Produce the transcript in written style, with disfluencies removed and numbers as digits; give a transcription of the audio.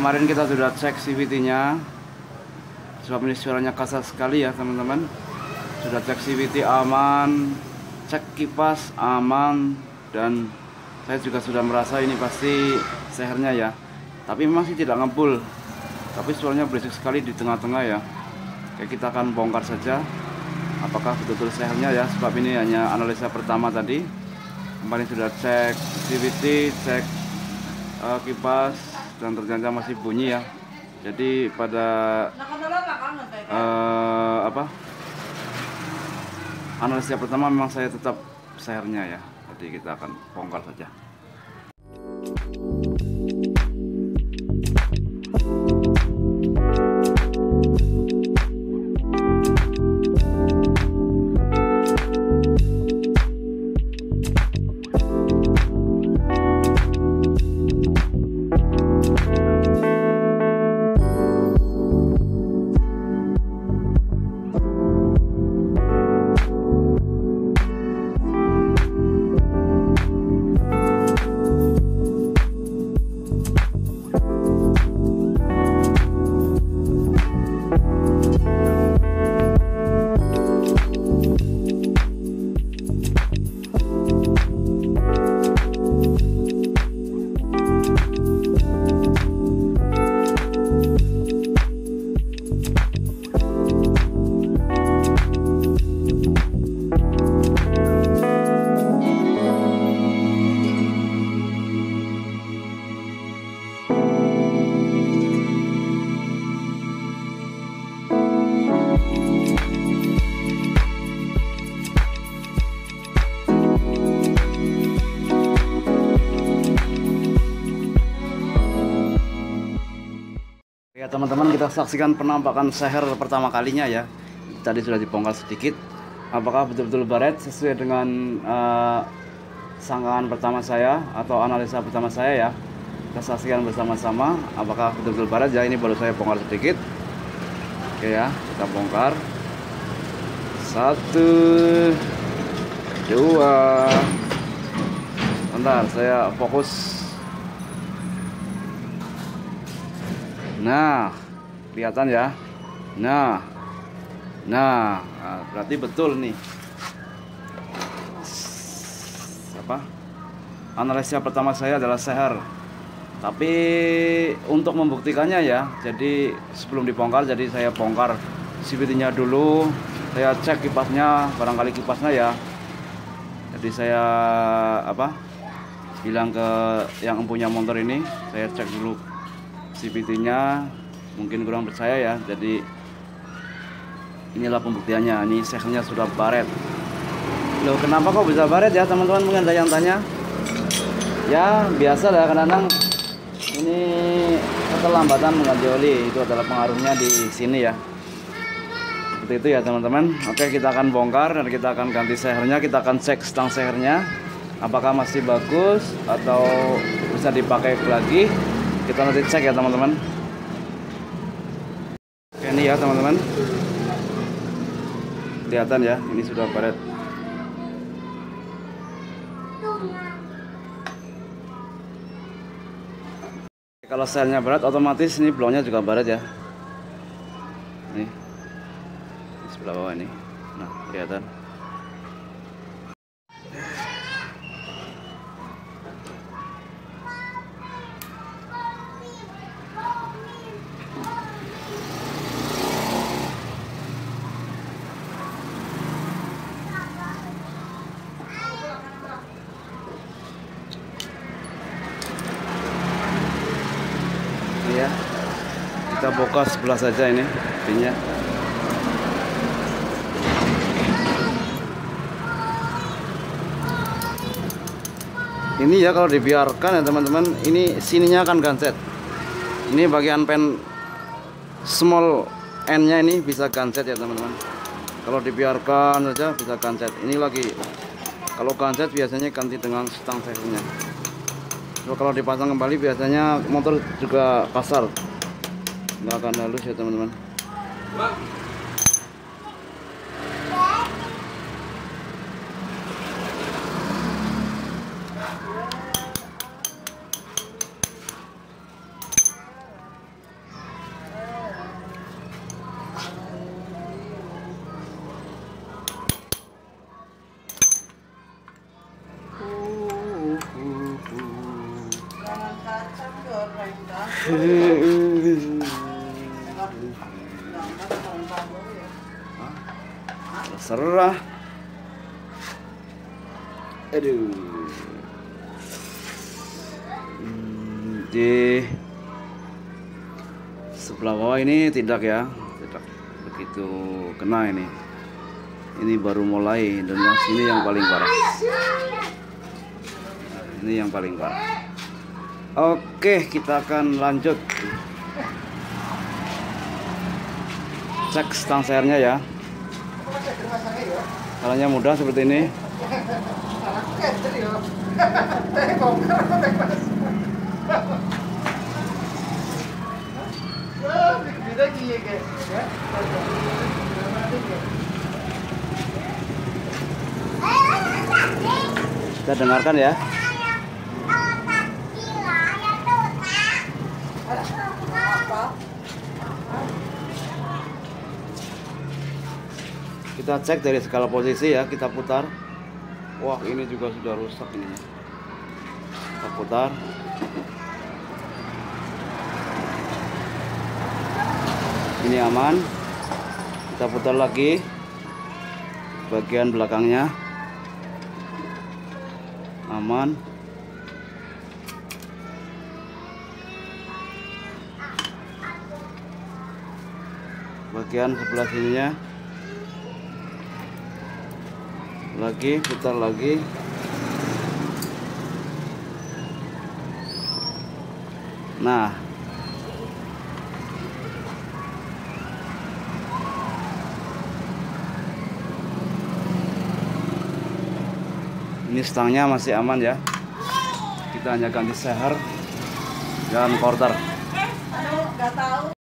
kemarin kita sudah cek CVT-nya. Sebab ini suaranya kasar sekali ya teman-teman. Sudah cek CVT aman, cek kipas aman, dan saya juga sudah merasa ini pasti sehernya ya. Tapi memang sih tidak ngebul, tapi suaranya berisik sekali di tengah-tengah ya. Oke, kita akan bongkar saja apakah betul-betul sehernya ya. Sebab ini hanya analisa pertama tadi. Kemarin sudah cek CVT, cek kipas, dan ternyata masih bunyi ya. Jadi pada analisa pertama memang saya tetap sehernya ya. Jadi kita akan bongkar saja. Ya teman-teman, kita saksikan penampakan seher pertama kalinya ya. Tadi sudah dibongkar sedikit. Apakah betul-betul baret sesuai dengan sangkaan pertama saya atau analisa pertama saya ya. Kita saksikan bersama-sama apakah betul-betul baret ya. Ini baru saya bongkar sedikit. Oke ya, kita bongkar. 1, 2. Bentar, saya fokus. Nah, kelihatan ya. Nah, berarti betul nih. Analisa pertama saya adalah seher. Tapi untuk membuktikannya ya, jadi sebelum dibongkar, jadi saya bongkar CVT-nya dulu. Saya cek kipasnya, barangkali kipasnya ya. Jadi saya bilang ke yang punya motor ini, saya cek dulu CVT-nya, mungkin kurang percaya ya. Jadi inilah pembuktiannya. Ini sehernya sudah baret. Loh, kenapa kok bisa baret ya teman-teman? Mungkin ada yang tanya. Ya biasa lah, kadang-kadang ini keterlambatan mengganti oli, itu adalah pengaruhnya di sini ya. Seperti itu ya teman-teman. Oke, kita akan bongkar dan kita akan ganti sehernya. Kita akan cek stang sehernya apakah masih bagus atau bisa dipakai lagi. Kita nanti cek ya teman-teman. Oke, ini ya teman-teman, kelihatan ya, ini sudah baret. Kalau selnya baret, otomatis ini bloknya juga baret ya. Nih, di sebelah bawah ini. Nah, kelihatan. Ya, kita buka sebelah saja ini pinnya. Ini ya kalau dibiarkan ya teman-teman, ini sininya akan ganset. Ini bagian pen small N-nya ini bisa ganset ya teman-teman. Kalau dibiarkan saja bisa ganset. Ini lagi, kalau ganset biasanya ganti dengan stang sehernya. Kalau dipasang kembali biasanya motor juga kasar, nggak akan halus ya teman-teman. Terserah. Aduh. Di sebelah bawah ini tidak ya, tidak begitu kena ini. Ini baru mulai, dan yang sini yang paling parah. Ini yang paling parah. Oke, kita akan lanjut cek stang sernya ya. Caranya mudah seperti ini. Kita dengarkan ya. Kita cek dari segala posisi ya, kita putar. Wah, ini juga sudah rusak ini. Kita putar. Ini aman. Kita putar lagi bagian belakangnya. Aman. Bagian sebelah sininya lagi, putar lagi. Nah, ini stangnya masih aman ya. Kita hanya ganti seher dan quarter.